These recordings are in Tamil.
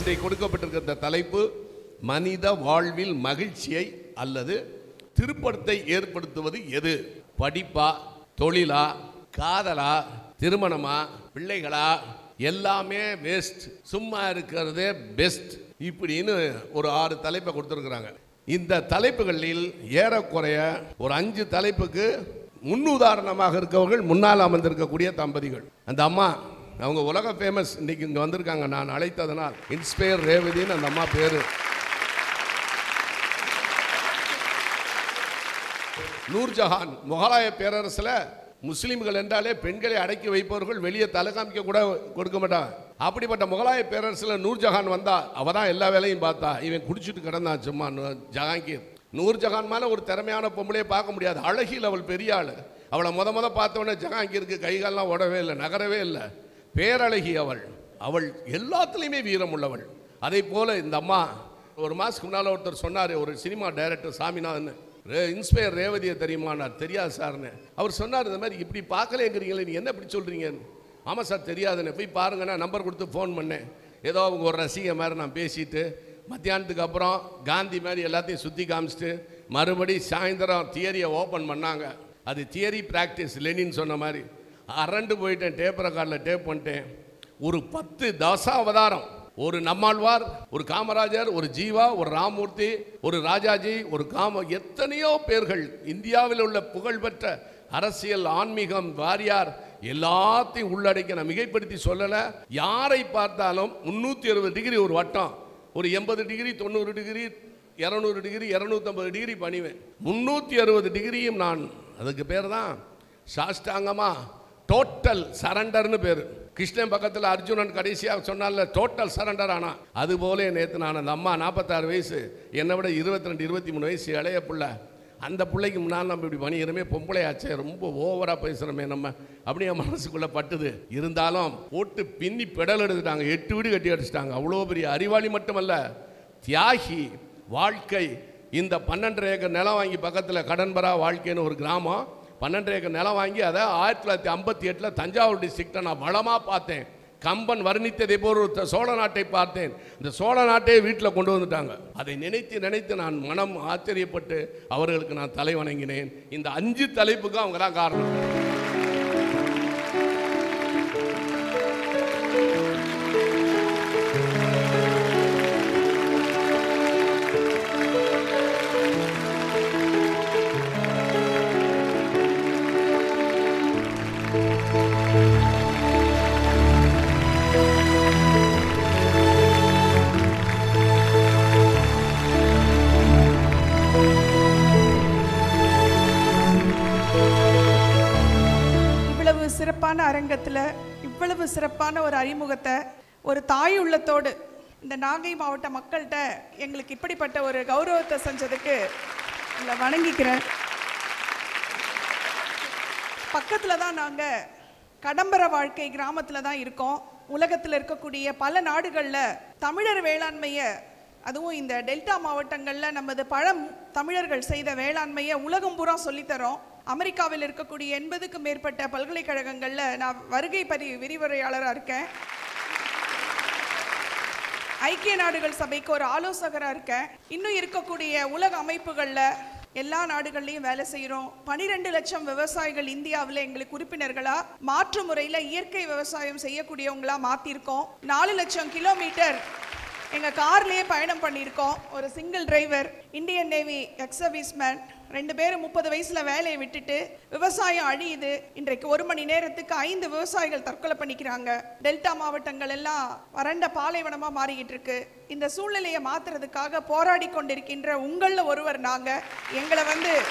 இன்றைக்கு கொடுக்கப்பட்டிருக்கிற இந்த தலைப்பு மனித வாழ்வில் மகிழ்ச்சியை அல்லது திருப்பத்தை ஏற்படுத்துவது எது? படிப்பா, தொழிலா, காதலா, திருமணமா, பிள்ளைகளா? எல்லாமே வேஸ்ட், சும்மா இருக்கிறதே பெஸ்ட் இப்படின்னு ஒரு 6 தலைப்பை கொடுத்துருக்குறாங்க. இந்த தலைப்புகளில் ஏறக்குறைய ஒரு 5 தலைப்புக்கு முன்னுதாரணமாக இருக்கவர்கள் முன்னால் அமர்ந்திருக்கக்கூடிய தம்பதிகள். அந்த அம்மா அவங்க உலக ஃபேமஸ், இன்னைக்கு இங்கே வந்திருக்காங்க. நான் அழைத்ததனால் இன்ஸ்பயர் ரேவதின்னு அந்த அம்மா பேரு. நூர்ஜஹான் முகலாய பேரரசில் முஸ்லீம்கள் என்றாலே பெண்களை அடக்கி வைப்பவர்கள், வெளியே தலை காமிக்க கூட கொடுக்க மாட்டாங்க. அப்படிப்பட்ட முகலாய பேரரசில் நூர்ஜஹான் வந்தா, அவ தான் எல்லா வேலையும் பார்த்தா. இவன் குடிச்சிட்டு கிடந்தான் சும்மா. ஜஹாங்கீர் நூர்ஜஹான் மேலே ஒரு திறமையான பொம்பளையை பார்க்க முடியாது. அழகில் அவள் பெரிய ஆள். அவளை முத பார்த்தவொடனே ஜஹாங்கீருக்கு கைகாலெலாம் ஓடவே இல்லை, நகரவே இல்லை. பேரழகி அவள். அவள் எல்லாத்துலேயுமே வீரம் உள்ளவள். அதே போல் இந்த அம்மா ஒரு மாதத்துக்கு முன்னால் ஒருத்தர் சொன்னார், ஒரு சினிமா டைரக்டர் சாமிநாதன், இன்ஸ்பயர் ரேவதியை தெரியுமா? நான் தெரியாது சார்னு. அவர் சொன்னார், இந்த மாதிரி இப்படி பார்க்கலேங்கிறீங்களே, நீ என்ன இப்படி சொல்கிறீங்கன்னு. ஆமாம் சார் தெரியாதுன்னு. போய் பாருங்கன்னா நம்பர் கொடுத்து ஃபோன் பண்ணேன். ஏதோ அவங்க ஒரு ரசிகை மாதிரி நான் பேசிட்டு மத்தியானத்துக்கு அப்புறம் காந்தி மாதிரி எல்லாத்தையும் சுற்றி காமிச்சிட்டு மறுபடி சாயந்தரம் தியரியை ஓப்பன் பண்ணாங்க. அது தியரி ப்ராக்டிஸ், லெனின் சொன்ன மாதிரி. அரண்டு போயிட்டேன். டேப் ரெக்கார்டில் டேப் பண்ணிட்டேன். ஒரு 10 தசாவதாரம், ஒரு நம்மாழ்வார், ஒரு காமராஜர், ஒரு ஜீவா, ஒரு ராமூர்த்தி, ஒரு ராஜாஜி, ஒரு எத்தனையோ பேர்கள், இந்தியாவில் உள்ள புகழ்பெற்ற அரசியல், ஆன்மீகம், வாரியார் எல்லாத்தையும் உள்ளடக்கி நான் மிகைப்படுத்தி சொல்லலை. யாரை பார்த்தாலும் 360 டிகிரி ஒரு வட்டம், ஒரு 80 டிகிரி, 90 டிகிரி, 200 டிகிரி, 250 டிகிரி பணிவேன். 360 டிகிரியும் நான். அதுக்கு பேர் தான் சாஷ்டாங்கமா டோட்டல் சரண்டர்னு பேர். கிருஷ்ணன் பக்கத்தில் அர்ஜுனன் கடைசியாக சொன்னால டோட்டல் சரண்டர் ஆனா. அதுபோல நேற்று நான் அந்த அம்மா 46 வயசு, என்னை விட 22, 23 வயசு இளைய பிள்ளை. அந்த பிள்ளைக்கு முன்னால் நம்ம இப்படி பண்ணிக்கிறோமே, பொம்பளையாச்சே, ரொம்ப ஓவராக பேசுகிறோமே நம்ம, அப்படியே மனசுக்குள்ளே பட்டுது. இருந்தாலும் போட்டு பின்னி பெடல் எடுத்துட்டாங்க. 8 வீடு கட்டி அடிச்சிட்டாங்க. அவ்வளோ பெரிய அறிவாளி மட்டுமல்ல, தியாகி. வாழ்க்கை இந்த 12 ஏக்கர் நிலம் வாங்கி பக்கத்தில் கடன்பரா வாழ்க்கைன்னு ஒரு கிராமம், 12 ஏக்கர் நிலம் வாங்கி அதை 1958 தஞ்சாவூர் டிஸ்ட்ரிக்டை நான் வளமாக பார்த்தேன். கம்பன் வர்ணித்ததை போல் ஒரு சோழ நாட்டை பார்த்தேன். இந்த சோழ நாட்டையே வீட்டில் கொண்டு வந்துட்டாங்க. அதை நினைத்து நினைத்து நான் மனம் ஆச்சரியப்பட்டு அவர்களுக்கு நான் தலை வணங்கினேன். இந்த 5 தலைப்புக்கு அவங்க தான் காரணம். சிறப்பான அரங்கத்தில் இவ்வளவு சிறப்பான ஒரு அறிமுகத்தை ஒரு தாய் உள்ளத்தோடு இந்த நாகை மாவட்ட மக்கள்கிட்ட எங்களுக்கு இப்படிப்பட்ட ஒரு கௌரவத்தை செஞ்சதுக்கு உங்களை வணங்கிக்கிறேன். பக்கத்தில் தான் நாங்கள் கடம்பர வாழ்க்கை கிராமத்தில் தான் இருக்கோம். உலகத்தில் இருக்கக்கூடிய பல நாடுகளில் தமிழர் வேளாண்மையை, அதுவும் இந்த டெல்டா மாவட்டங்களில் நமது தமிழர்கள் செய்த வேளாண்மையை உலகம் பூரா சொல்லித்தரோம். அமெரிக்காவில் இருக்கக்கூடிய 80க்கும் மேற்பட்ட பல்கலைக்கழகங்களில் நான் வருகை விரிவுரையாளராக இருக்கேன். ஐக்கிய நாடுகள் சபைக்கு ஒரு ஆலோசகராக இருக்கேன். இன்னும் இருக்கக்கூடிய உலக அமைப்புகளில் எல்லா நாடுகள்லையும் வேலை செய்கிறோம். 12 லட்சம் விவசாயிகள் இந்தியாவில் எங்களுக்கு உறுப்பினர்களாக மாற்று முறையில் இயற்கை விவசாயம் செய்யக்கூடியவங்களா மாற்றிருக்கோம். 4 லட்சம் கிலோமீட்டர் எங்கள் கார்லேயே பயணம் பண்ணியிருக்கோம். ஒரு single driver, Indian navy ex serviceman, 2 பேரும் 30 வயசில் வேலையை விட்டுட்டு விவசாயம் அழியுது. இன்றைக்கு 1 மணி நேரத்துக்கு 5 விவசாயிகள் தற்கொலை பண்ணிக்கிறாங்க. டெல்டா மாவட்டங்கள் எல்லாம் வறண்ட பாலைவனமாக மாறிக்கிட்டு இருக்கு. இந்த சூழ்நிலையை மாற்றுறதுக்காக போராடி கொண்டிருக்கின்ற உங்களில் ஒருவர் நாங்கள். எங்களை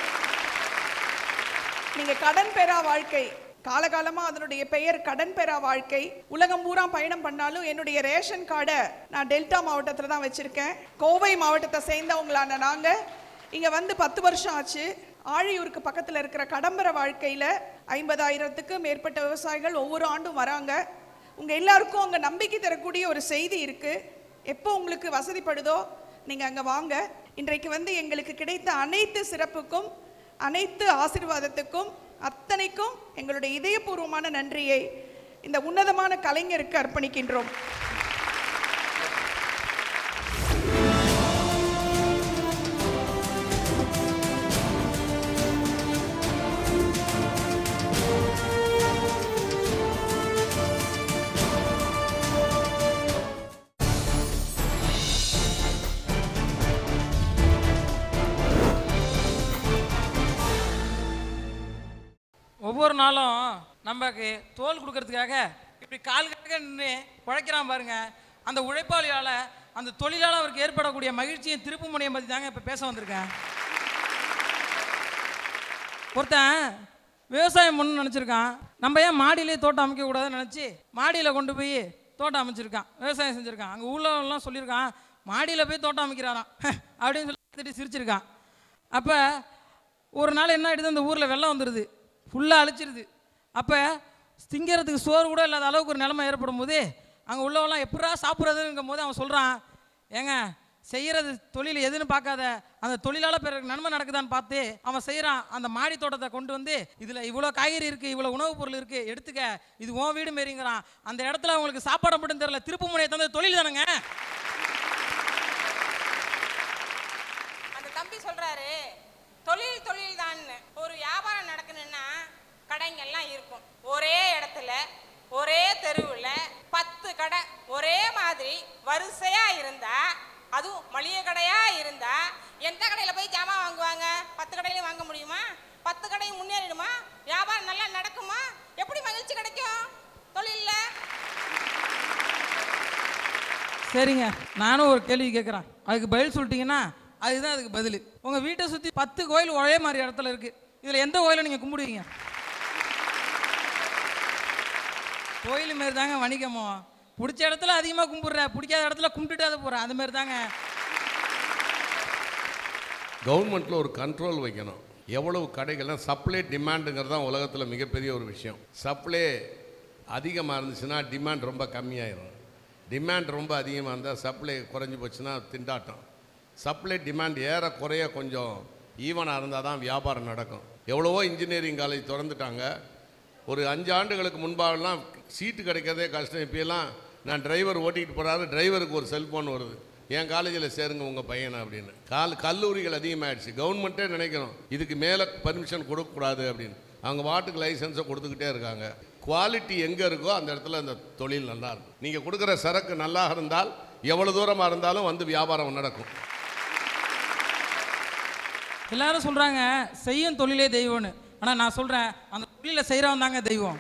நீங்கள் கடன் பெறா வாழ்க்கை, காலகாலமாக அதனுடைய பெயர் கடன் பெறா வாழ்க்கை. உலகம் பூரா பயணம் பண்ணாலும் என்னுடைய ரேஷன் கார்டை நான் டெல்டா மாவட்டத்தில் தான் வச்சுருக்கேன். கோவை மாவட்டத்தை சேர்ந்தவங்களான நாங்கள் இங்கே 10 வருஷம் ஆச்சு. ஆழியூருக்கு பக்கத்தில் இருக்கிற கடம்பர வாழ்க்கையில் 50,000க்கு மேற்பட்ட விவசாயிகள் ஒவ்வொரு ஆண்டும் வராங்க. உங்கள் எல்லாருக்கும் அங்கே நம்பிக்கை தரக்கூடிய ஒரு செய்தி இருக்குது. எப்போ உங்களுக்கு வசதிப்படுதோ நீங்கள் அங்கே வாங்க. இன்றைக்கு எங்களுக்கு கிடைத்த அனைத்து சிறப்புக்கும், அனைத்து ஆசீர்வாதத்துக்கும், அத்தனைக்கும் எங்களுடைய இதயபூர்வமான நன்றியை இந்த உன்னதமான கலைஞருக்கு அர்ப்பணிக்கின்றோம். ஒவ்வொரு நாளும் நமக்கு தோல் கொடுக்கறதுக்காக இப்படி கால்களாக நின்று உழைக்கிறான் பாருங்க. அந்த உழைப்பாளியால் அந்த தொழிலால் அவருக்கு ஏற்படக்கூடிய மகிழ்ச்சியும் திருப்பு முனையை பற்றி தாங்க இப்போ பேச வந்திருக்கேன். ஒருத்தன் விவசாயம் பண்ணணும்னு நினச்சிருக்கான். நம்ம ஏன் மாடியிலே தோட்டம் அமைக்கக்கூடாதுன்னு நினச்சி மாடியில் கொண்டு போய் தோட்டம் அமைச்சிருக்கான், விவசாயம் செஞ்சுருக்கான். அங்கே ஊழலாம் சொல்லியிருக்கான், மாடியில் போய் தோட்டம் அமைக்கிறாராம் அப்படின்னு சொல்லி சிரிச்சிருக்கான். அப்போ ஒரு நாள் என்ன ஆகிடுது, அந்த ஊரில் வெள்ளம் வந்துடுது, ஃபுல்லாக அழிச்சிருது. அப்போ திங்கிறதுக்கு சோறு கூட இல்லாத அளவுக்கு ஒரு நிலைமை ஏற்படும் போது அங்கே உள்ளவெல்லாம் எப்படா சாப்பிட்றதுங்கும் போது அவன் சொல்கிறான், ஏங்க செய்கிறது தொழில் எதுன்னு பார்க்காத, அந்த தொழிலால் பிறகு நன்மை நடக்குதான்னு பார்த்து அவன் செய்கிறான். அந்த மாடி தோட்டத்தை கொண்டு வந்து இதில் இவ்வளோ காய்கறி இருக்குது, இவ்வளோ உணவுப் பொருள் இருக்குது, எடுத்துக்க, இது உன் வீடு மாரிங்கிறான். அந்த இடத்துல அவங்களுக்கு சாப்பாடு மட்டும் தெரியல, திருப்பு முனையை தந்த தொழில் தானுங்க. அந்த தம்பி சொல்கிறாரு, தொழில் தான். ஒரு வியாபாரம் நடக்கணும்னா கடைங்கெல்லாம் இருக்கும். ஒரே இடத்துல ஒரே தெருவில் 10 கடை ஒரே மாதிரி வரிசையாக இருந்தால், அதுவும் மளிகை கடையாக இருந்தால் எந்த கடையில் போய் ஜாமான் வாங்குவாங்க? 10 கடையிலையும் வாங்க முடியுமா? 10 கடையும் முன்னேறிடுமா? வியாபாரம் நல்லா நடக்குமா? எப்படி மகிழ்ச்சி கிடைக்கும் தொழிலில்? சரிங்க, நானும் ஒரு கேள்வி கேட்குறேன், அதுக்கு பதில் சொல்லிட்டீங்கன்னா அதுதான் அதுக்கு பதில். உங்கள் வீட்டை சுற்றி 10 கோயில் ஒரே மாதிரி இடத்துல இருக்குது, இதில் எந்த கோயிலை நீங்கள் கும்பிடுவீங்க? கோயில் மாரி தாங்க வணிகமோ. பிடிச்ச இடத்துல அதிகமாக கும்பிட்ற, பிடிக்காத இடத்துல கும்பிட்டுட்டு அதை போகிற, அது மாதிரி தாங்க. கவர்மெண்ட்டில் ஒரு கண்ட்ரோல் வைக்கணும். எவ்வளவு கடைகள்லாம் சப்ளை டிமாண்டுங்கிறது தான் உலகத்தில் மிகப்பெரிய ஒரு விஷயம். சப்ளை அதிகமாக இருந்துச்சுன்னா டிமாண்ட் ரொம்ப கம்மியாயிடும். டிமாண்ட் ரொம்ப அதிகமாக இருந்தால் சப்ளை குறைஞ்சி போச்சுன்னா திண்டாட்டம். சப்ளை டிமாண்ட் ஏற குறைய கொஞ்சம் ஈவனாக இருந்தால் தான் வியாபாரம் நடக்கும். எவ்வளவோ இன்ஜினியரிங் காலேஜ் திறந்துட்டாங்க. ஒரு 5 ஆண்டுகளுக்கு முன்பாகலாம் சீட்டு கிடைக்கிறதே கஷ்டம். இப்போலாம் நான் டிரைவர் ஓட்டிகிட்டு போகிறாரு, டிரைவருக்கு ஒரு செல்ஃபோன் வருது, என் காலேஜில் சேருங்க உங்கள் பையனை அப்படின்னு. கல்லூரிகள் அதிகமாகிடுச்சு. கவர்மெண்ட்டே நினைக்கணும் இதுக்கு மேலே பர்மிஷன் கொடுக்கக்கூடாது அப்படின்னு. அவங்க வாட்டுக்கு லைசன்ஸை கொடுத்துக்கிட்டே இருக்காங்க. குவாலிட்டி எங்கே இருக்கோ அந்த இடத்துல அந்த தொழில் நல்லா இருக்கும். நீங்கள் கொடுக்குற சரக்கு நல்லா இருந்தால் எவ்வளோ தூரமாக இருந்தாலும் வந்து வியாபாரம் நடக்கும். எல்லாரும் சொல்கிறாங்க செய்யும் தொழிலே தெய்வம்னு. ஆனால் நான் சொல்கிறேன், அந்த தொழிலில் செய்கிறவன் தாங்க தெய்வம்.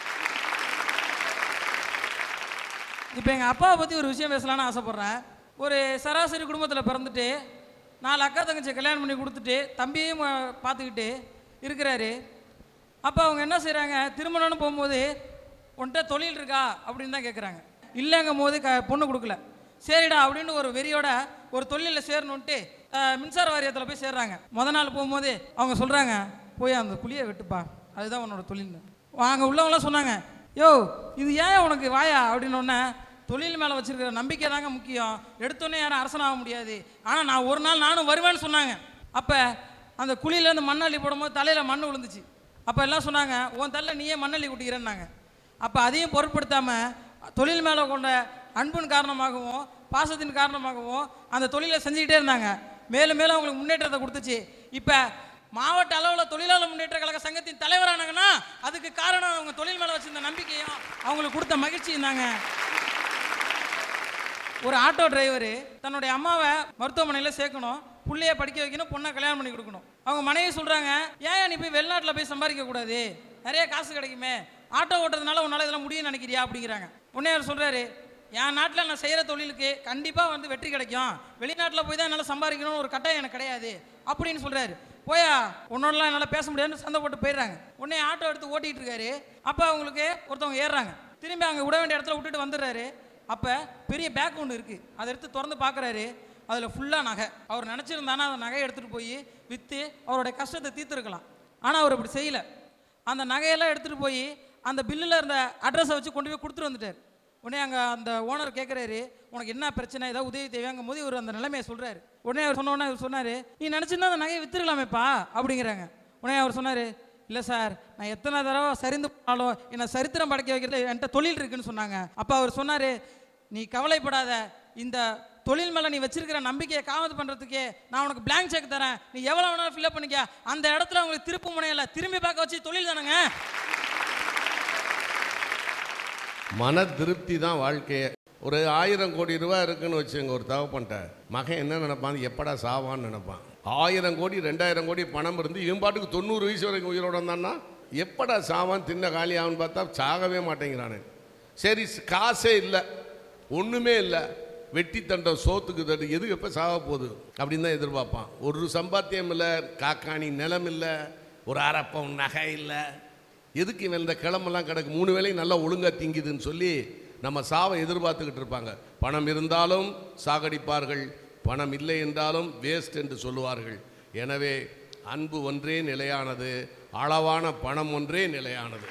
இப்போ எங்கள் அப்பாவை பற்றி ஒரு விஷயம் பேசலான்னு ஆசைப்பட்றேன். ஒரு சராசரி குடும்பத்தில் பிறந்துட்டு 4 அக்கா தங்கச்சி கல்யாணம் பண்ணி கொடுத்துட்டு தம்பியையும் பார்த்துக்கிட்டு இருக்கிறாரு. அப்போ அவங்க என்ன செய்கிறாங்க, திருமணம்னு போகும்போது உன்கிட்ட தொழில் இருக்கா அப்படின்னு தான் கேட்குறாங்க. இல்லைங்கும் போது பொண்ணு கொடுக்கல. சரிடா அப்படின்னு ஒரு வெறியோட ஒரு தொழிலில் சேரணுன்ட்டு மின்சார வாரியத்தில் போய் சேர்றாங்க. நாள் போகும்போது அவங்க சொல்கிறாங்க, போய் அந்த புளியை வெட்டுப்பா, அதுதான் உன்னோட தொழில்னு. அங்கே உள்ளவங்களாம் சொன்னாங்க, யோ இது ஏன் உனக்கு வாயா அப்படின்னோடனே, தொழில் மேலே வச்சுருக்கிற நம்பிக்கை தாங்க முக்கியம், எடுத்தோன்னே யாரும் அரசனாக முடியாது, ஆனால் நான் ஒரு நாள் நானும் வருவேன்னு சொன்னாங்க. அப்போ அந்த குழியிலேருந்து மண்ணள்ளி போடும்போது தலையில் மண் விழுந்துச்சு. அப்போ எல்லாம் சொன்னாங்க, உன் தலையில் நீயே மண்ணள்ளி குட்டிக்கிறேன்னாங்க. அப்போ அதையும் பொருட்படுத்தாமல் தொழில் மேலே கொண்ட அன்பின் காரணமாகவும் பாசத்தின் காரணமாகவும் அந்த தொழிலை செஞ்சுக்கிட்டே இருந்தாங்க. மேலும் மேலும் அவங்களுக்கு முன்னேற்றத்தை கொடுத்துச்சு. இப்போ மாவட்ட அளவில் தொழிலாளர் முன்னேற்ற கழக சங்கத்தின் தலைவரானாங்கன்னா அதுக்கு காரணம் அவங்க தொழில் மேலே வச்சிருந்த நம்பிக்கையும் அவங்களுக்கு கொடுத்த மகிழ்ச்சியும் தாங்க. ஒரு ஆட்டோ டிரைவரு தன்னுடைய அம்மாவை மருத்துவமனையில் சேர்க்கணும், பிள்ளைய படிக்க வைக்கணும், பொண்ணை கல்யாணம் பண்ணி கொடுக்கணும். அவங்க மனைவி சொல்கிறாங்க, ஏன் நீ போய் வெளிநாட்டில் போய் சம்பாதிக்க கூடாது, நிறைய காசு கிடைக்குமே, ஆட்டோ ஓட்டுறதுனால உன்னால் இதெல்லாம் முடியும்னு நினைக்கிறியா அப்படிங்கிறாங்க. உடனே அவர் சொல்கிறாரு, என் நாட்டில் நான் செய்கிற தொழிலுக்கு கண்டிப்பாக வெற்றி கிடைக்கும், வெளிநாட்டில் போய் தான் என்னால் சம்பாதிக்கணும்னு ஒரு கட்டாயம் எனக்கு கிடையாது அப்படின்னு சொல்கிறாரு. போயா உன்னோடலாம் என்னால் பேச முடியாதுன்னு சண்டை போட்டு போயிடுறாங்க. உடனே ஆட்டோ எடுத்து ஓட்டிகிட்டு இருக்காரு. அப்போ அவங்களுக்கு ஒருத்தவங்க ஏறுறாங்க, திரும்பி அங்கே விட வேண்டிய இடத்துல விட்டுட்டு வந்துடுறாரு. அப்போ பெரிய பேக் ஒன்று இருக்குது, அதை எடுத்து திறந்து பார்க்குறாரு. அதில் ஃபுல்லாக நகை. அவர் நினச்சிருந்தானா அந்த நகையை எடுத்துகிட்டு போய் விற்று அவருடைய கஷ்டத்தை தீர்த்துருக்கலாம். ஆனால் அவர் அப்படி செய்யலை. அந்த நகையெல்லாம் எடுத்துகிட்டு போய் அந்த பில்லில் இருந்த அட்ரஸை வச்சு கொண்டு போய் கொடுத்துட்டு வந்துட்டார். உடனே அங்கே அந்த ஓனர் கேட்குறாரு, உனக்கு என்ன பிரச்சனை, ஏதாவது உதவி தேவையாங்கும் போது இவர் அந்த நிலைமையை சொல்கிறாரு. உடனே அவர் சொன்னோடனே இவர் சொன்னார், நீ நினச்சிருந்தா அந்த நகையை விற்றுக்கலாமேப்பா அப்படிங்கிறாங்க. உடனே அவர் சொன்னார், இல்லை சார், நான் எத்தனை தடவை சரிந்து போனாலும் என்னை சரித்திரம் படைக்க வைக்கிறது என்கிட்ட தொழில் இருக்குன்னு சொன்னாங்க. அப்போ அவர் சொன்னார், நீ கவலைப்படாத, இந்த தொழில் மேலே நீ வச்சிருக்கிற நம்பிக்கையை காமது பண்ணுறதுக்கே நான் உனக்கு பிளாங்க் செக் தரேன், நீ எவ்வளோ வேணாலும் ஃபில்அப் பண்ணிக்க, அந்த இடத்துல உங்களுக்கு திருப்பு முனையில் திரும்பி பார்க்க வச்சு தொழில் தானேங்க. மன திருப்தி தான் வாழ்க்கையே. ஒரு 1000 கோடி ரூபாய் இருக்குன்னு வச்சுங்க, ஒரு தகப்பன்ட்ட மகன் என்ன நினைப்பான், எப்படா சாவான்னு நினைப்பான். 1000 கோடி 2000 கோடி பணம் இருந்து இவன் பாட்டுக்கு 90 வயசு வரைக்கும் உயிரோட இருந்தான்னா எப்படா சாவான் தின்ன காலியாகனு பார்த்தா சாகவே மாட்டேங்கிறானே. சரி காசே இல்லை, ஒன்றுமே இல்லை, வெட்டி தண்டம் சோத்துக்கு தட்டு, எதுக்கு எப்போ சாக போகுது அப்படின்னு தான் எதிர்பார்ப்பான். ஒரு சம்பாத்தியம் இல்லை, காக்காணி நிலம் இல்லை, ஒரு அரப்பம் நகை இல்லை, எதுக்கு இவன் இந்த கிளம்பெல்லாம் கிடக்கு, 3 வேளையும் நல்லா ஒழுங்காக திங்குதுன்னு சொல்லி நம்ம சாவை எதிர்பார்த்துக்கிட்டு இருப்பாங்க. பணம் இருந்தாலும் சாகடிப்பார்கள், பணம் இல்லை என்றாலும் வேஸ்ட் என்று சொல்லுவார்கள். எனவே அன்பு ஒன்றே நிலையானது, அளவான பணம் ஒன்றே நிலையானது.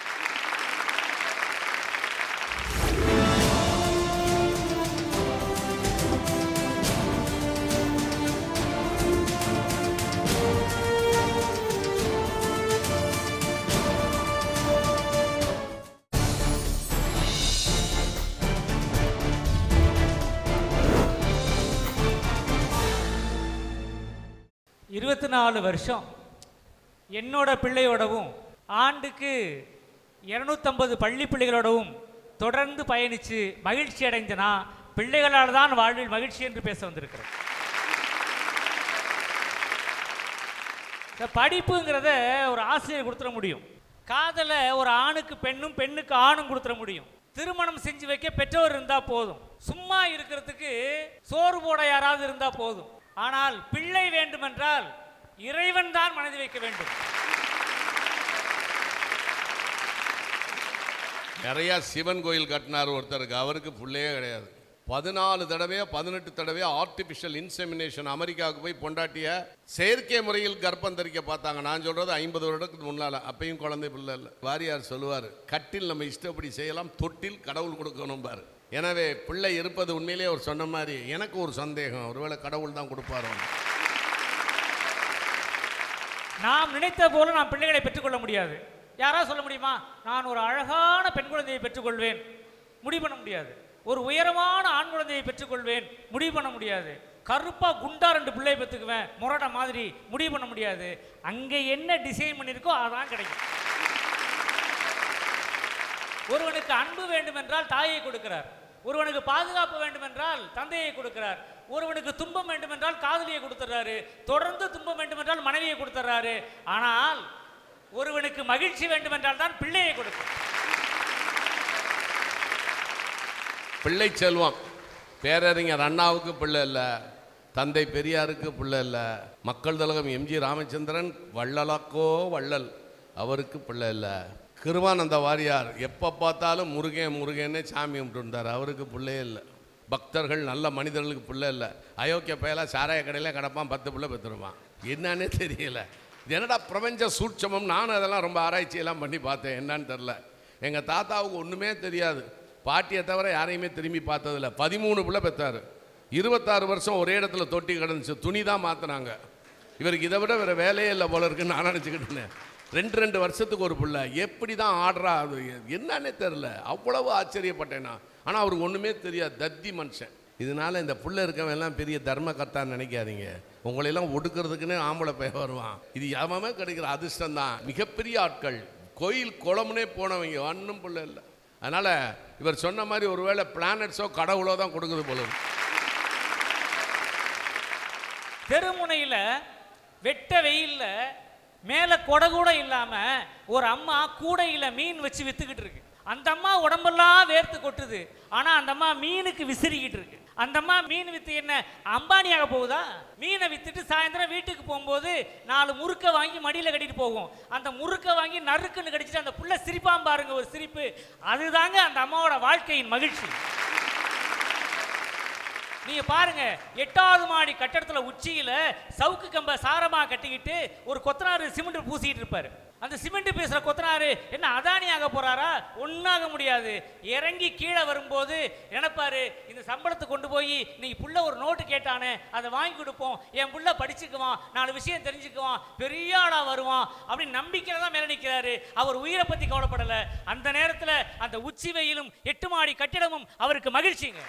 இருபத்தி 4 வருஷம் என்னோட பிள்ளையோடவும் ஆண்டுக்கு 250 பள்ளி பிள்ளைகளோடவும் தொடர்ந்து பயணித்து மகிழ்ச்சி அடைந்தனா பிள்ளைகளால் தான் வாழ்வில் மகிழ்ச்சி என்று பேச வந்திருக்கிறேன். படிப்புங்கிறத ஒரு ஆசிரியர் கொடுத்துட முடியும், காதலை ஒரு ஆணுக்கு பெண்ணும் பெண்ணுக்கு ஆணும் கொடுத்துட முடியும், திருமணம் செஞ்சு வைக்க பெற்றோர் இருந்தால் போதும், சும்மா இருக்கிறதுக்கு சோறு போட யாராவது இருந்தால் போதும். ஆனால் பிள்ளை வேண்டுமென்றால் இறைவன் தான் மனதி வைக்க வேண்டும். நிறையா சிவன் கோயில் கட்டினார் ஒருத்தருக்கு, அவருக்கு பிள்ளையே கிடையாது. 14 தடவையோ 18 தடவையோ ஆர்டிஃபிஷியல் இன்செமினேஷன் அமெரிக்காவுக்கு போய் பொண்டாட்டிய செயற்கை முறையில் கர்ப்பம் தரிக்க பார்த்தாங்க. நான் சொல்கிறது 50 வருடத்துக்கு முன்னால், அப்பையும் குழந்தை பிள்ளை இல்லை. வாரியார் சொல்லுவார், கட்டில் நம்ம இஷ்டப்படி செய்யலாம், தொட்டில் கடவுள் கொடுக்கணும் பாரு. எனவே பிள்ளை இருப்பது உண்மையிலே அவர் சொன்ன மாதிரி எனக்கு ஒரு சந்தேகம், ஒருவேளை கடவுள் தான் கொடுப்பாரோ. நாம் நினைத்த போல நாம் பிள்ளைகளை பெற்றுக்கொள்ள முடியாது. யாராவது சொல்ல முடியுமா, நான் ஒரு அழகான பெண் குழந்தையை பெற்றுக்கொள்வேன்? முடிவு பண்ண முடியாது. ஒரு உயரமான ஆண் குழந்தையை பெற்றுக்கொள்வேன், முடிவு பண்ண முடியாது. கருப்பா குண்டா 2 பிள்ளையை பெற்றுக்குவேன் முரட மாதிரி, முடிவு பண்ண முடியாது. அங்கே என்ன டிசைன் பண்ணியிருக்கோ அதான் கிடைக்கும். ஒருவனுக்கு அன்பு வேண்டுமென்றால் தாயை கொடுக்கிறார், ஒருவனுக்கு பாதுகாப்பு வேண்டுமென்றால் தந்தையை கொடுக்கிறார், ஒருவனுக்கு துன்பம் வேண்டுமென்றால் காதலியை கொடுத்துறாரு, தொடர்ந்து துன்பம் வேண்டுமென்றால் மனைவியை கொடுத்துறாரு. ஆனால் ஒருவனுக்கு மகிழ்ச்சி வேண்டுமென்றால் தான் பிள்ளையை கொடுக்கிறார். பிள்ளை செல்வம் பேரறிஞர் அண்ணாவுக்கு பிள்ளை இல்லை, தந்தை பெரியாருக்கு பிள்ளை இல்லை, மக்கள் திலகம் எம்ஜி ராமச்சந்திரன் வள்ளலாக்கோ வள்ளல், அவருக்கு பிள்ளை இல்லை. கிருபானந்த வாரியார் எப்போ பார்த்தாலும் முருகன் முருகன்னே சாமி கும்பிட்டுருந்தார், அவருக்கு பிள்ளையே இல்லை. பக்தர்கள் நல்ல மனிதர்களுக்கு பிள்ளை இல்லை. அயோக்கிய பயலாக சாராய கடையில் கிடப்பான், 10 பிள்ளை பெற்றுருவான். என்னன்னே தெரியல, இது என்னடா பிரபஞ்ச சூட்சமம். நானும் அதெல்லாம் ரொம்ப ஆராய்ச்சியெல்லாம் பண்ணி பார்த்தேன், என்னன்னு தெரில. எங்கள் தாத்தாவுக்கு ஒன்றுமே தெரியாது, பாட்டியை தவிர யாரையுமே திரும்பி பார்த்ததில்ல. 13 பிள்ளை பெற்றார், 26 வருஷம் ஒரே இடத்துல தொட்டி கிடந்துச்சு, துணி தான் மாற்றினாங்க. இவருக்கு இதை விட வேறு வேலையே இல்லை போல இருக்குன்னு நான் நினச்சிக்கிட்டேன். 2 வருஷத்துக்கு ஒரு பிள்ளை, எப்படி தான் ஆடுறா அது என்னன்னே தெரில, அவ்வளவு ஆச்சரியப்பட்டேன் நான். ஆனால் அவருக்கு ஒன்றுமே தெரியாது, தத்தி மனுஷன். இதனால் இந்த பிள்ளை இருக்கவன் எல்லாம் பெரிய தர்மகர்த்தான்னு நினைக்காதீங்க. உங்களையெல்லாம் ஒடுக்கிறதுக்குன்னு ஆம்பளை பையன் வருவான். இது எவமே கிடைக்கிற அதிர்ஷ்டம் தான். மிகப்பெரிய ஆட்கள், கோயில் குளம்னே போனவங்க, ஒன்றும் பிள்ளை இல்லை. அதனால் இவர் சொன்ன மாதிரி ஒருவேளை பிளானட்ஸோ கடவுளோ தான் கொடுக்குது போல. தெருமுனையில் வெட்ட வெயில்ல மேலே கொடை கூட இல்லாமல் ஒரு அம்மா கூடையில் மீன் வச்சு விற்றுக்கிட்டு இருக்கு. அந்த அம்மா உடம்பெல்லாம் வேர்த்து கொட்டுது, ஆனால் அந்த அம்மா மீனுக்கு விசிறிக்கிட்டு இருக்கு. அந்த அம்மா மீன் விற்று என்ன அம்பானியாக போகுதா? மீனை விற்றுட்டு சாயந்தரம் வீட்டுக்கு போகும்போது 4 முறுக்கை வாங்கி மடியில் கட்டிட்டு போகும். அந்த முறுக்கை வாங்கி நறுக்குன்னு கடிச்சிட்டு அந்த புள்ள சிரிப்பாம் பாருங்க, ஒரு சிரிப்பு. அதுதாங்க அந்த அம்மாவோட வாழ்க்கையின் மகிழ்ச்சி. நீங்க பாருங்க, 8வது மாடி கட்டடத்தில் உச்சியில் சவுக்கு கம்ப சாரமாக கட்டிக்கிட்டு ஒரு கொத்தனாரு சிமெண்ட் பூசிக்கிட்டு இருப்பாரு. அந்த சிமெண்ட் பேசுகிற கொத்தனாரு என்ன அதானியாக போறாரா? ஒன்றாக முடியாது. இறங்கி கீழே வரும்போது நினைப்பாரு, இந்த சம்பளத்தை கொண்டு போய் இன்னைக்கு புள்ள ஒரு நோட்டு கேட்டானே அதை வாங்கி கொடுப்போம், என் புள்ள படிச்சுக்குவான், 4 விஷயம் தெரிஞ்சுக்குவான், பெரிய ஆளா வருவான் அப்படின்னு நம்பிக்கையில தான் மேலே நிற்கிறாரு. அவர் உயிரை பற்றி கவலைப்படலை. அந்த நேரத்தில் அந்த உச்சி வெயிலும் 8 மாடி கட்டிடமும் அவருக்கு மகிழ்ச்சிங்க.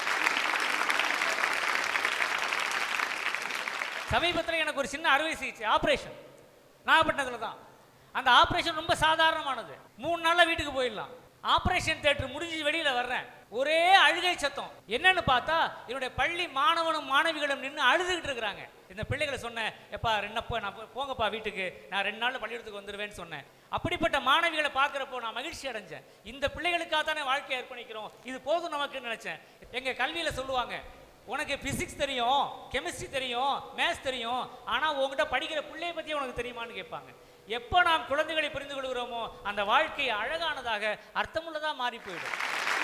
சமீபத்தில் எனக்கு ஒரு சின்ன அறுவை சிகிச்சை ஆப்ரேஷன் நாகப்பட்டினத்தில் தான். அந்த ஆப்ரேஷன் ரொம்ப சாதாரணமானது, 3 நாளில் வீட்டுக்கு போயிடலாம். ஆபரேஷன் தியேட்டர் முடிஞ்சு வெளியில வர்றேன், ஒரே அழுகை சத்தம். என்னன்னு பார்த்தா என்னுடைய பள்ளி மாணவனும் மாணவிகளும் நின்று அழுதுகிட்டு இருக்கிறாங்க. இந்த பிள்ளைகளை சொன்னேன், எப்பா ரெண்டப்பா நான் போங்கப்பா வீட்டுக்கு, நான் 2 நாள் பள்ளிக்கூடத்துக்கு வந்துடுவேன்னு சொன்னேன். அப்படிப்பட்ட மாணவிகளை பார்க்குறப்போ நான் மகிழ்ச்சி அடைஞ்சேன். இந்த பிள்ளைகளுக்காக தானே வாழ்க்கையை அர்ப்பணிக்கிறோம், இது போதும் நமக்குன்னு நினைச்சேன். எங்க கல்வியில சொல்லுவாங்க, உனக்கு பிசிக்ஸ் தெரியும், கெமிஸ்ட்ரி தெரியும், மேத்ஸ் தெரியும், ஆனால் உங்ககிட்ட படிக்கிற பிள்ளையை பற்றி உனக்கு தெரியுமான்னு கேட்பாங்க. எப்போ நாம் குழந்தைகளை புரிந்து கொள்கிறோமோ அந்த வாழ்க்கை அழகானதாக அர்த்தமுள்ளதாக மாறி போயிடும்.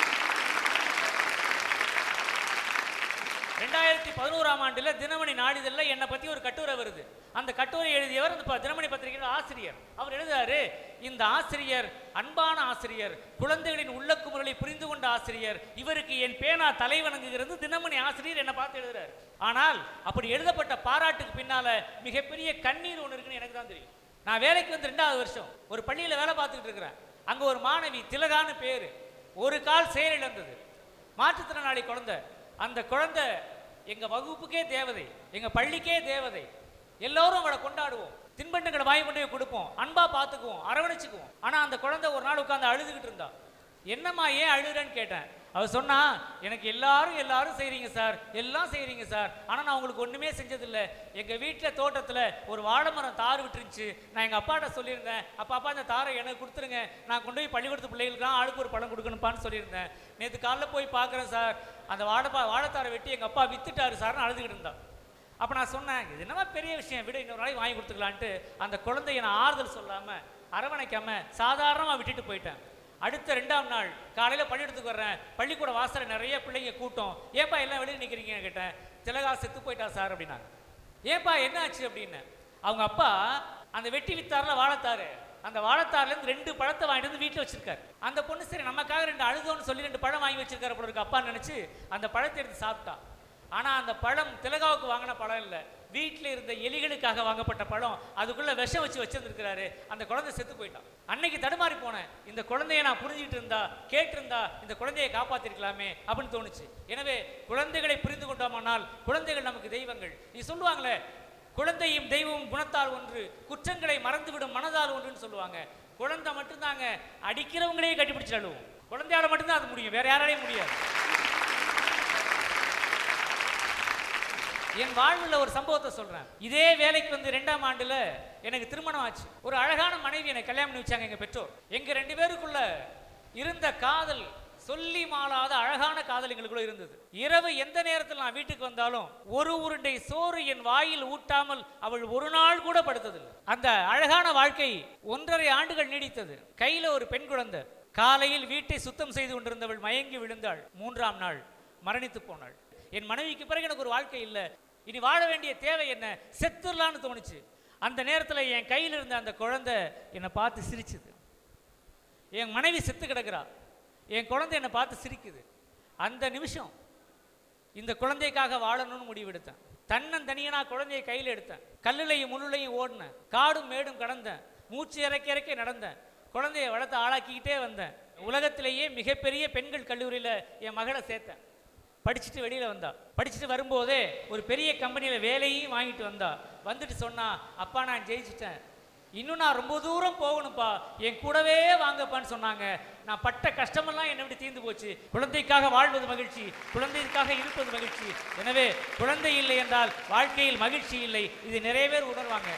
2011ஆம் ஆண்டுல தினமணி நாளிதழில் என்னை பற்றி ஒரு கட்டுரை வருது. அந்த கட்டுரை எழுதியவர் அந்த தினமணி பத்திரிகையோட ஆசிரியர். அவர் எழுதுறாரு, இந்த ஆசிரியர் அன்பான ஆசிரியர், குழந்தைகளின் உள்ளக்குமுறலை புரிந்து கொண்ட ஆசிரியர், இவருக்கு என் பேனா தலை வணங்குகிறது. தினமணி ஆசிரியர் என்னை பார்த்து எழுதுறாரு. ஆனால் அப்படி எழுதப்பட்ட பாராட்டுக்கு பின்னால மிகப்பெரிய கண்ணீர் ஒன்று இருக்குன்னு எனக்கு தான் தெரியும். நான் வேலைக்கு வந்து 2வது வருஷம் ஒரு பள்ளியில் வேலை பார்த்துக்கிட்டு இருக்கிறேன். அங்கே ஒரு மாணவி திலகான்னு பேர், ஒரு கால் செயலிழந்தது, மாற்றுத்திறனாளி குழந்தை. அந்த குழந்தை எங்க வகுப்புக்கே தேவதை, எங்க பள்ளிக்கே தேவதை. எல்லோரும் அவளை கொண்டாடுவோம், தின்பண்டங்களை வாங்கி கொண்டு போய் கொடுப்போம், அன்பா பார்த்துக்குவோம், அரவணைச்சுக்குவோம். ஆனா அந்த குழந்தை ஒரு நாள் உட்காந்து அழுதுகிட்டு இருந்தா. என்னம்மா ஏன் அழுகிறேன்னு கேட்டேன். அவ சொன்னா, எனக்கு எல்லாரும் செய்றீங்க சார், எல்லாம் செய்றீங்க சார், ஆனா நான் உங்களுக்கு ஒண்ணுமே செஞ்சதில்லை. எங்க வீட்டுல தோட்டத்துல ஒரு வாழை மரம் தார் விட்டுருந்துச்சு. நான் எங்க அப்பாட்ட சொல்லியிருந்தேன், அப்பா இந்த தாரை எனக்கு கொடுத்துருங்க, நான் கொண்டு போய் பள்ளிக்கூடத்து பிள்ளைகளுக்கு ஆளுக்கு ஒரு பழம் கொடுக்கணும்ப்பான்னு சொல்லியிருந்தேன். நேற்று காலைல போய் பார்க்குறேன் சார், அந்த வாழைத்தாரை வெட்டி எங்க அப்பா வித்துட்டாரு சார்னு அழுதுகிட்டு இருந்தான். அப்போ நான் சொன்னேன், இது என்னமா பெரிய விஷயம், விட இன்னொரு நாளைக்கு வாங்கி கொடுத்துக்கலான்ட்டு அந்த குழந்தைய நான் ஆறுதல் சொல்லாமல் அரவணைக்காமல் சாதாரணமாக விட்டுட்டு போயிட்டேன். அடுத்த 2ஆம் நாள் காலையில் பள்ளிக்கூடத்துக்கு வர்றேன். பள்ளிக்கூட வாசலில் நிறைய பிள்ளைங்க கூட்டம். ஏப்பா எல்லாம் வெளியே நிற்கிறீங்கன்னு கேட்டேன். திலகா செத்து போயிட்டா சார் அப்படின்னாங்க. ஏப்பா என்ன ஆச்சு அப்படின்னு. அவங்க அப்பா அந்த வெட்டி வித்தாரில் வாழைத்தாரு, அந்த வாழைத்தாறுலேருந்து 2 பழத்தை வாங்கிட்டு வந்து வீட்டில் வச்சிருக்காரு. அந்த பொண்ணு சரி நமக்காக 2 அழுதோன்னு சொல்லி 2 பழம் வாங்கி வச்சிருக்காரு போல இருக்கு அப்பான்னு நினச்சி அந்த பழத்தை எடுத்து சாப்பிட்டா. ஆனால் அந்த பழம் திலகாவுக்கு வாங்கின பழம் இல்லை, வீட்டில் இருந்த எலிகளுக்காக வாங்கப்பட்ட பழம். அதுக்குள்ள விஷம் வச்சிருந்துருக்கிறாரு. அந்த குழந்தை செத்து போயிட்டான். அன்னைக்கு தடுமாறி போனேன், இந்த குழந்தைய நான் புரிஞ்சுட்டு இருந்தா, கேட்டிருந்தா இந்த குழந்தையை காப்பாத்திருக்கலாமே அப்படின்னு தோணுச்சு. எனவே குழந்தைகளை புரிந்து கொண்டோமானால் குழந்தைகள் நமக்கு தெய்வங்கள். நீ சொல்லுவாங்களே, குழந்தையும் தெய்வமும் குணத்தால் ஒன்று, குற்றங்களை மறந்துவிடும் மனதால் ஒன்றுன்னு சொல்லுவாங்க. குழந்தை மட்டும்தாங்க அடிக்கிறவங்களையே கட்டிப்பிடிச்சு அழுவும். குழந்தையால மட்டும்தான் அது முடியும், வேற யாராலையும் முடியாது. என் வாழ்வில் ஒரு சம்பவத்தை சொல்றேன். இதே வேலைக்கு வந்து 2ஆம் ஆண்டுல எனக்கு திருமணம் ஆச்சு. ஒரு அழகான மனைவி எனக்கு கல்யாணம் பண்ணி வச்சாங்க எங்க பெற்றோர். எங்க 2 பேருக்குள்ள இருந்த காதல் சொல்லி மாளாத அழகான காதல் எங்களுக்குள்ள இருந்தது. இரவு எந்த நேரத்தில் நான் வீட்டுக்கு வந்தாலும் ஒரு உருண்டை சோறு என் வாயில் ஊட்டாமல் அவள் ஒரு நாள் கூட படுத்ததில்லை. அந்த அழகான வாழ்க்கை 1.5 ஆண்டுகள் நீடித்தது. கையில ஒரு பெண் குழந்தை. காலையில் வீட்டை சுத்தம் செய்து கொண்டிருந்தவள் மயங்கி விழுந்தாள். 3ஆம் நாள் மரணித்து போனாள். என் மனைவிக்கு பிறகு எனக்கு ஒரு வாழ்க்கை இல்லை, இனி வாழ வேண்டிய தேவை என்ன, செத்துடலான்னு தோணுச்சு. அந்த நேரத்தில் என் கையில் இருந்த அந்த குழந்தை என்னை பார்த்து சிரிச்சுது. என் மனைவி செத்து கிடக்கிறா, என் குழந்தை என்னை பார்த்து சிரிக்குது. அந்த நிமிஷம் இந்த குழந்தைக்காக வாழணும்னு முடிவெடுத்தேன். தன்னந்தனியாக குழந்தையை கையில் எடுத்தேன். கல்லுலையும் முள்ளுலையும் ஓடினேன், காடும் மேடும் கடந்தேன், மூச்சு இறக்க நடந்தேன். குழந்தையை வளர்த்து ஆளாக்கிக்கிட்டே வந்தேன். உலகத்திலேயே மிகப்பெரிய பெண்கள் கல்லூரியில் என் மகளை சேர்த்தேன். படிச்சுட்டு வெளியில் வந்தா. படிச்சுட்டு வரும்போதே ஒரு பெரிய கம்பெனியில் வேலையும் வாங்கிட்டு வந்தா. வந்துட்டு சொன்னா, அப்பா நான் ஜெயிச்சிட்டேன், இன்னும் நான் ரொம்ப தூரம் போகணும்ப்பா, என் கூடவே வாங்கப்பான்னு சொன்னாங்க. நான் பட்ட கஷ்டமெல்லாம் என்னை விட்டு தீர்ந்து போச்சு. குழந்தைக்காக வாழ்வது மகிழ்ச்சி, குழந்தைக்காக இருப்பது மகிழ்ச்சி. எனவே குழந்தை இல்லை என்றால் வாழ்க்கையில் மகிழ்ச்சி இல்லை, இது நிறைய பேர் உணர்வாங்க.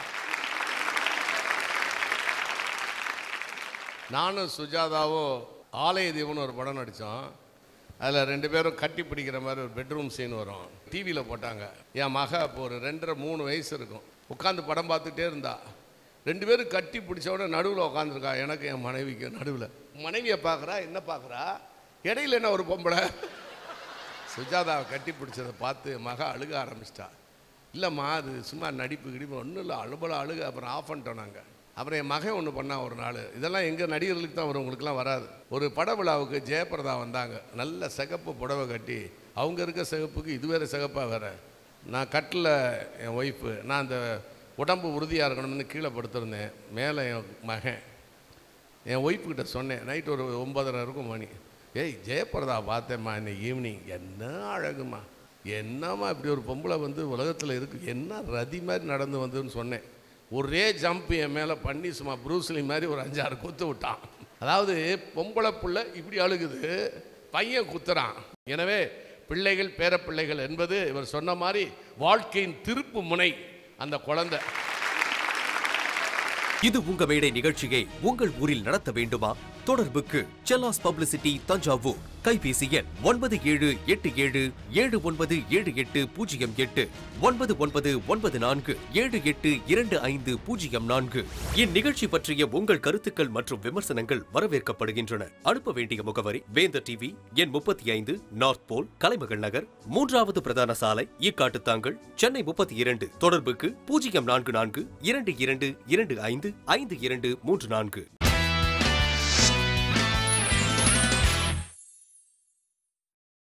நானும் சுஜாதாவும் ஆலய தீபம்னு ஒரு படம் நடித்தோம். அதில் 2 பேரும் கட்டி பிடிக்கிற மாதிரி ஒரு பெட்ரூம் சீன் வரும். டிவியில் போட்டாங்க. என் மக இப்போ ஒரு 2.5-3 வயசு இருக்கும். உட்காந்து படம் பார்த்துட்டே இருந்தா. 2 பேரும் கட்டி பிடிச்சோட நடுவில் உட்காந்துருக்கா, எனக்கு என் மனைவிக்கு நடுவில். மனைவியை பார்க்குறா, என்ன பார்க்குறா, இடையில என்ன ஒரு பொம்பளை. சுஜாதாவை கட்டி பிடிச்சதை பார்த்து மக அழுக ஆரம்பிச்சிட்டா. இல்லைம்மா அது சும்மா நடிப்பு கிடிப்பு ஒன்றும் இல்லை, அழுக. அப்புறம் ஆஃப் பண்ணிட்டோம் நாங்கள். அப்புறம் என் மகன் ஒன்று பண்ணால் ஒரு நாள், இதெல்லாம் எங்கள் நடிகர்களுக்கு தான் வரும், உங்களுக்குலாம் வராது. ஒரு பட விழாவுக்கு ஜெயபிரதா வந்தாங்க. நல்ல சிகப்பு புடவை கட்டி, அவங்க இருக்க சிகப்புக்கு இது வேறு சிகப்பாக வேறு. நான் கட்டில் என் ஒய்ஃபு, நான் அந்த உடம்பு உறுதியாக இருக்கணும்னு கீழே படுத்திருந்தேன். மேலே என் மகன். என் ஒய்ஃபுக்கிட்ட சொன்னேன், நைட்டு ஒரு 9:30 இருக்கும் மணி. ஏய் ஜெயபிரதா பார்த்தேம்மா இன்னைக்கு ஈவினிங், என்ன அழகுமா, என்னம்மா இப்படி ஒரு பொம்பளை வந்து உலகத்தில் இருக்குது, என்ன ரதி மாதிரி நடந்து வந்ததுன்னு சொன்னேன். ஒரே ஜம்ப் என் மேலே பண்ணி சும்மா ப்ரூஸ்லி மாதிரி ஒரு 5-6 கொத்து விட்டான். அதாவது பொம்பளை புள்ள இப்படி அழுகுது, பையன் குத்துறான். எனவே பிள்ளைகள் பேரப்பிள்ளைகள் என்பது இவர் சொன்ன மாதிரி வாழ்க்கையின் திருப்பு முனை அந்த குழந்தை. இது உங்க மேடை நிகழ்ச்சியை உங்கள் ஊரில் நடத்த வேண்டுமா? தொடர்புக்கு செல்லாஸ் பப்ளிசிட்டி தஞ்சாவூர். கைபேசி எண் 9787797808 9994782504. இந்நிகழ்ச்சி பற்றிய உங்கள் கருத்துக்கள் மற்றும் விமர்சனங்கள் வரவேற்கப்படுகின்றன. அனுப்ப வேண்டிய முகவரி வேந்தர் டிவி, எண் 35, நார்த் போல், கலைமகள் நகர், 3வது பிரதான சாலை, ஈக்காட்டுத்தாங்கல், சென்னை 32. தொடர்புக்கு 044 22255234.